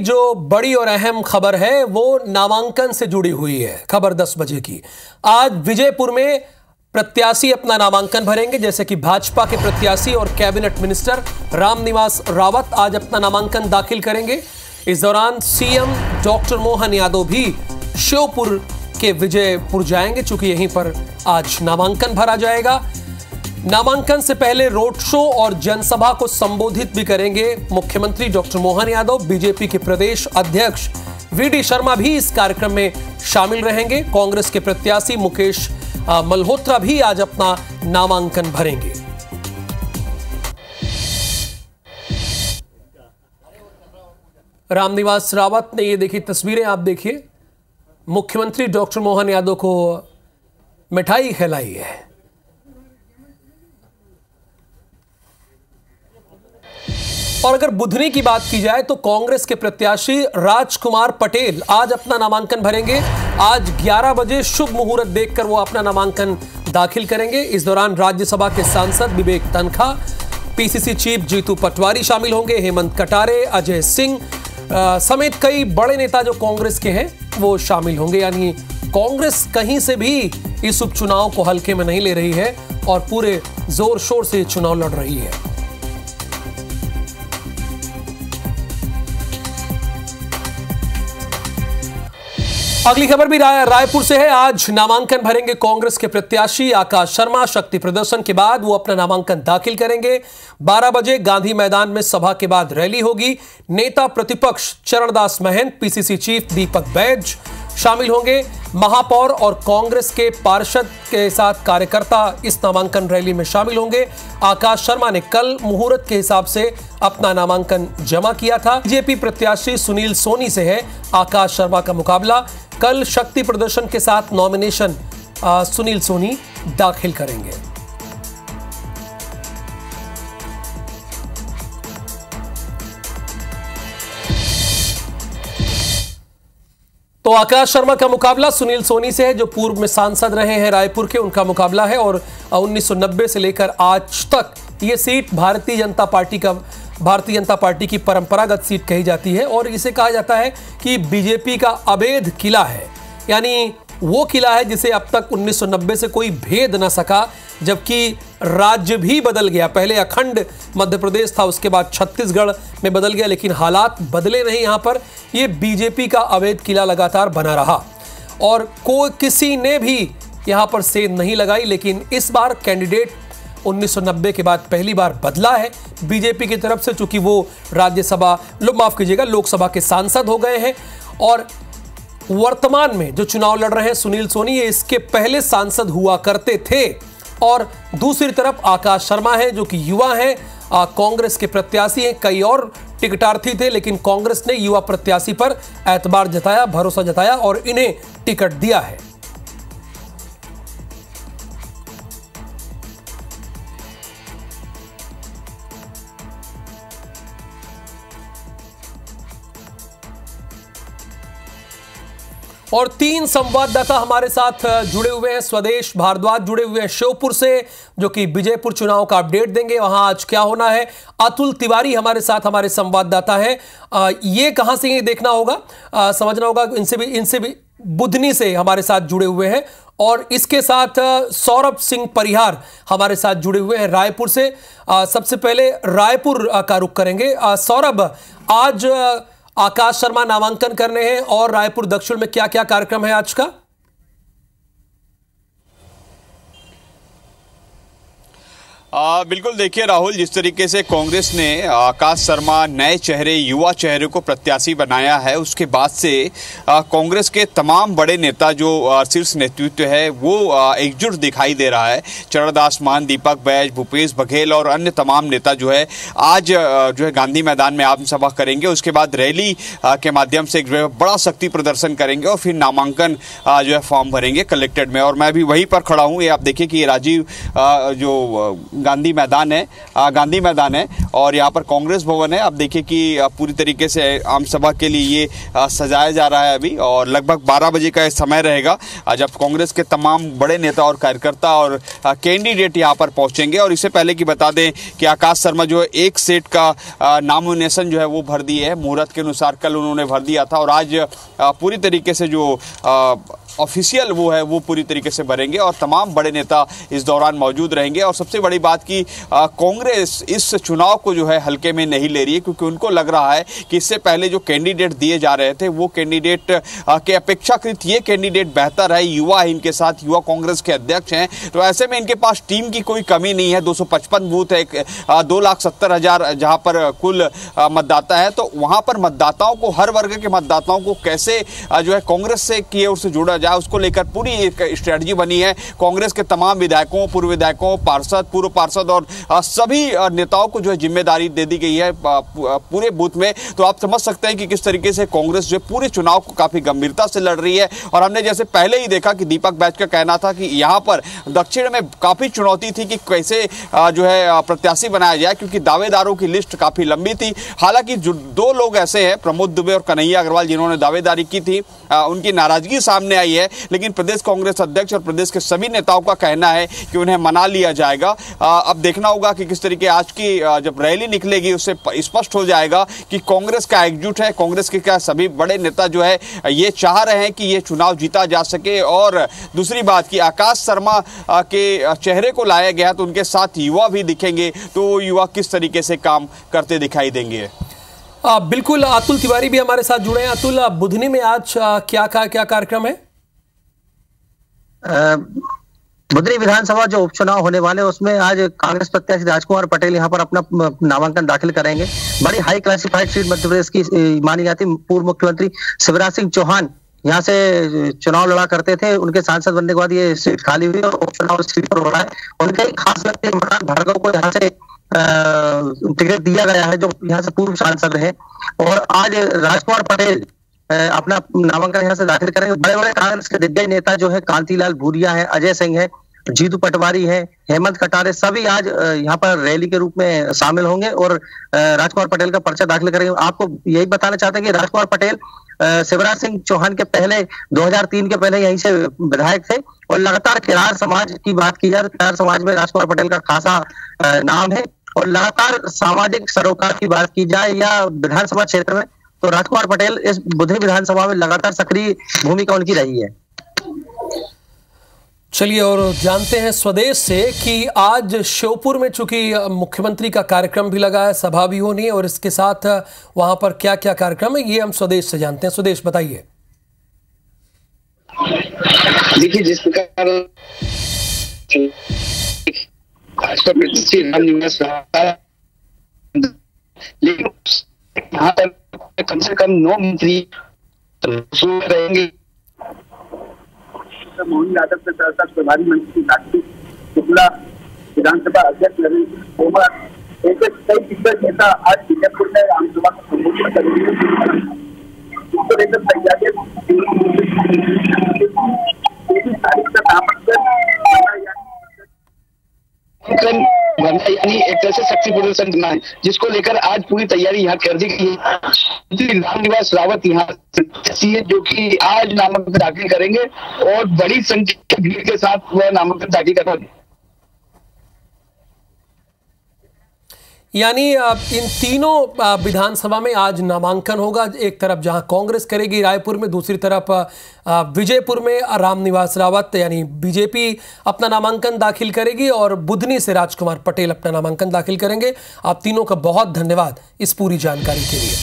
जो बड़ी और अहम खबर है वो नामांकन से जुड़ी हुई है। खबर 10 बजे की। आज विजयपुर में प्रत्याशी अपना नामांकन भरेंगे, जैसे कि भाजपा के प्रत्याशी और कैबिनेट मिनिस्टर रामनिवास रावत आज अपना नामांकन दाखिल करेंगे। इस दौरान सीएम डॉक्टर मोहन यादव भी श्योपुर के विजयपुर जाएंगे, चूंकि यहीं पर आज नामांकन भरा जाएगा। नामांकन से पहले रोड शो और जनसभा को संबोधित भी करेंगे मुख्यमंत्री डॉक्टर मोहन यादव। बीजेपी के प्रदेश अध्यक्ष वीडी शर्मा भी इस कार्यक्रम में शामिल रहेंगे। कांग्रेस के प्रत्याशी मुकेश मल्होत्रा भी आज अपना नामांकन भरेंगे। रामनिवास रावत ने ये देखी तस्वीरें, आप देखिए, मुख्यमंत्री डॉक्टर मोहन यादव को मिठाई खिलाई है। और अगर बुधनी की बात की जाए तो कांग्रेस के प्रत्याशी राजकुमार पटेल आज अपना नामांकन भरेंगे। आज 11 बजे शुभ मुहूर्त देखकर वो अपना नामांकन दाखिल करेंगे। इस दौरान राज्यसभा के सांसद विवेक तनखा, पीसीसी चीफ जीतू पटवारी शामिल होंगे। हेमंत कटारे, अजय सिंह समेत कई बड़े नेता जो कांग्रेस के हैं वो शामिल होंगे। यानी कांग्रेस कहीं से भी इस उपचुनाव को हल्के में नहीं ले रही है और पूरे जोर शोर से चुनाव लड़ रही है। अगली खबर भी रायपुर से है। आज नामांकन भरेंगे कांग्रेस के प्रत्याशी आकाश शर्मा। शक्ति प्रदर्शन के बाद वो अपना नामांकन दाखिल करेंगे। 12 बजे गांधी मैदान में सभा के बाद रैली होगी। नेता प्रतिपक्ष चरणदास महंत, पीसीसी चीफ दीपक बैज शामिल होंगे। महापौर और कांग्रेस के पार्षद के साथ कार्यकर्ता इस नामांकन रैली में शामिल होंगे। आकाश शर्मा ने कल मुहूर्त के हिसाब से अपना नामांकन जमा किया था। बीजेपी प्रत्याशी सुनील सोनी से है आकाश शर्मा का मुकाबला। कल शक्ति प्रदर्शन के साथ नॉमिनेशन सुनील सोनी दाखिल करेंगे। तो आकाश शर्मा का मुकाबला सुनील सोनी से है, जो पूर्व में सांसद रहे हैं रायपुर के, उनका मुकाबला है। और 1990 से लेकर आज तक ये सीट भारतीय जनता पार्टी की परंपरागत सीट कही जाती है और इसे कहा जाता है कि बीजेपी का अवैध किला है। यानी वो किला है जिसे अब तक 1990 से कोई भेद न सका, जबकि राज्य भी बदल गया। पहले अखंड मध्य प्रदेश था, उसके बाद छत्तीसगढ़ में बदल गया, लेकिन हालात बदले नहीं। यहाँ पर ये बीजेपी का अवैध किला लगातार बना रहा और किसी ने भी यहाँ पर सेंध नहीं लगाई। लेकिन इस बार कैंडिडेट 1990 के बाद पहली बार बदला है बीजेपी की तरफ से, चूंकि वो लोकसभा के सांसद हो गए हैं। और वर्तमान में जो चुनाव लड़ रहे हैं सुनील सोनी, ये इसके पहले सांसद हुआ करते थे। और दूसरी तरफ आकाश शर्मा है जो कि युवा हैं, कांग्रेस के प्रत्याशी हैं। कई और टिकटार्थी थे, लेकिन कांग्रेस ने युवा प्रत्याशी पर एतबार जताया, भरोसा जताया और इन्हें टिकट दिया है। और 3 संवाददाता हमारे साथ जुड़े हुए हैं। स्वदेश भारद्वाज जुड़े हुए हैं श्योपुर से, जो कि विजयपुर चुनाव का अपडेट देंगे, वहां आज क्या होना है। अतुल तिवारी हमारे साथ हमारे संवाददाता हैं। ये कहां से ये देखना होगा, समझना होगा, इनसे भी बुधनी से हमारे साथ जुड़े हुए हैं। और इसके साथ सौरभ सिंह परिहार हमारे साथ जुड़े हुए हैं रायपुर से। सबसे पहले रायपुर का रुख करेंगे। सौरभ, आज आकाश शर्मा नामांकन करने हैं और रायपुर दक्षिण में क्या क्या कार्यक्रम है आज का? बिल्कुल, देखिए राहुल, जिस तरीके से कांग्रेस ने आकाश शर्मा नए चेहरे, युवा चेहरे को प्रत्याशी बनाया है, उसके बाद से कांग्रेस के तमाम बड़े नेता जो शीर्ष नेतृत्व है वो एकजुट दिखाई दे रहा है। चरणदास महंत, दीपक बैज, भूपेश बघेल और अन्य तमाम नेता जो है आज जो है गांधी मैदान में आमसभा करेंगे। उसके बाद रैली के माध्यम से एक बड़ा शक्ति प्रदर्शन करेंगे और फिर नामांकन जो है फॉर्म भरेंगे कलेक्टेड में। और मैं भी वहीं पर खड़ा हूँ। ये आप देखिए कि ये राजीव जो गांधी मैदान है और यहाँ पर कांग्रेस भवन है। अब देखिए कि पूरी तरीके से आम सभा के लिए ये सजाया जा रहा है अभी, और लगभग 12 बजे का समय रहेगा जब कांग्रेस के तमाम बड़े नेता और कार्यकर्ता और कैंडिडेट यहाँ पर पहुंचेंगे। और इससे पहले कि बता दें कि आकाश शर्मा जो है एक सेट का नॉमिनेशन जो है वो भर दिए है, मुहूर्त के अनुसार कल उन्होंने भर दिया था, और आज पूरी तरीके से जो ऑफिशियल वो है वो पूरी तरीके से भरेंगे और तमाम बड़े नेता इस दौरान मौजूद रहेंगे। और सबसे बड़ी बात कि कांग्रेस इस चुनाव को जो है हल्के में नहीं ले रही है, क्योंकि उनको लग रहा है कि इससे पहले जो कैंडिडेट दिए जा रहे थे वो कैंडिडेट के अपेक्षाकृत ये कैंडिडेट बेहतर है, युवा है, इनके साथ युवा कांग्रेस के अध्यक्ष हैं, तो ऐसे में इनके पास टीम की कोई कमी नहीं है। 255 बूथ है, 2,70,000 जहां पर कुल मतदाता है, तो वहां पर मतदाताओं को, हर वर्ग के मतदाताओं को कैसे जो है कांग्रेस से की ओर से जोड़ा जाए, उसको लेकर पूरी एक स्ट्रेटजी बनी है। कांग्रेस के तमाम विधायकों, पूर्व विधायकों, पार्षद, पूर्व पार्षद और सभी नेताओं को जो है जिम्मेदारी दे दी गई है पूरे बूथ में। तो आप समझ सकते हैं कि किस तरीके से कांग्रेस जो पूरे चुनाव को काफी गंभीरता से लड़ रही है। और हमने जैसे पहले ही देखा कि दीपक बैच का कहना था कि यहाँ पर दक्षिण में काफी चुनौती थी कि कैसे जो है प्रत्याशी बनाया जाए, क्योंकि दावेदारों की लिस्ट काफी लंबी थी। हालांकि जो 2 लोग ऐसे हैं, प्रमोद दुबे और कन्हैया अग्रवाल, जिन्होंने दावेदारी की थी, उनकी नाराजगी सामने आई है, लेकिन प्रदेश कांग्रेस अध्यक्ष और प्रदेश के सभी नेताओं का कहना है कि उन्हें मना लिया जाएगा। अब देखना होगा कि किस तरीके आज की जब रैली निकलेगी उससे स्पष्ट हो जाएगा कि कांग्रेस का एकजुट है, कांग्रेस के क्या सभी बड़े नेता जो है ये चाह रहे हैं कि ये चुनाव जीता जा सके। और दूसरी बात कि आकाश शर्मा के चेहरे को लाया गया तो उनके साथ युवा भी दिखेंगे, तो युवा किस तरीके से काम करते दिखाई देंगे। बिल्कुल, अतुल तिवारी भी हमारे साथ जुड़े हैं। अतुल, बुधनी में आज क्या कार्यक्रम है? बुधनी विधानसभा जो उपचुनाव होने वाले उसमें आज कांग्रेस प्रत्याशी राजकुमार पटेल यहां पर अपना नामांकन दाखिल करेंगे। बड़ी high classified seat Madhya Pradesh की मानी जाती। पूर्व मुख्यमंत्री शिवराज सिंह चौहान यहाँ से चुनाव लड़ा करते थे, उनके सांसद बनने के बाद ये सीट खाली हुई और उपचुनाव सीट पर हो रहा है। उनके खास व्यक्ति इमरान भार्गव को यहाँ से टिकट दिया गया है, जो यहाँ से पूर्व सांसद है। और आज राजकुमार पटेल अपना नामांकन यहाँ से दाखिल करेंगे। बड़े बड़े कांग्रेस के दिग्गज नेता जो है, कांतिलाल भूरिया है, अजय सिंह है, जीतू पटवारी है, हेमंत कटारे, सभी आज यहाँ पर रैली के रूप में शामिल होंगे और राजकुमार पटेल का पर्चा दाखिल करेंगे। आपको यही बताना चाहते हैं कि राजकुमार पटेल शिवराज सिंह चौहान के पहले 2003 के पहले यहीं से विधायक थे और लगातार किरार समाज की बात की जाए तो किरार समाज में राजकुमार पटेल का खासा नाम है। और लगातार सामाजिक सरोकार की बात की जाए या विधानसभा क्षेत्र में, तो राजकुमार पटेल इस बुधनी विधानसभा में लगातार सक्रिय भूमिका उनकी रही है। चलिए और जानते हैं स्वदेश से कि आज श्योपुर में चूंकि मुख्यमंत्री का कार्यक्रम भी लगा है, सभा भी होनी है, और इसके साथ वहां पर क्या क्या कार्यक्रम है ये हम स्वदेश से जानते हैं। स्वदेश, बताइए। देखिए, जिस प्रकार लेकिन यहाँ पर कम से कम 9 मंत्री रहेंगे। मोहन यादव के साथ साथ प्रभारी मंत्री कार्तिक शुक्ला, विधानसभा अध्यक्ष नरेंद्र तोमर, ऐसे कई दिग्गज नेता आज बीजापुर में आमसभा को संबोधित करेंगे। इसको लेकर तैयारियां तारीख का नामांकन यानी एक तरह से शक्ति प्रदर्शन करना है, जिसको लेकर आज पूरी तैयारी यहाँ कर दी गई है। रामनिवास रावत यहाँ जो कि आज नामांकन दाखिल करेंगे और बड़ी संख्या भीड़ के साथ वह नामांकन दाखिल करेंगे। यानी इन तीनों विधानसभा में आज नामांकन होगा। एक तरफ जहां कांग्रेस करेगी रायपुर में, दूसरी तरफ विजयपुर में रामनिवास रावत यानी बीजेपी अपना नामांकन दाखिल करेगी और बुधनी से राजकुमार पटेल अपना नामांकन दाखिल करेंगे। आप तीनों का बहुत धन्यवाद इस पूरी जानकारी के लिए।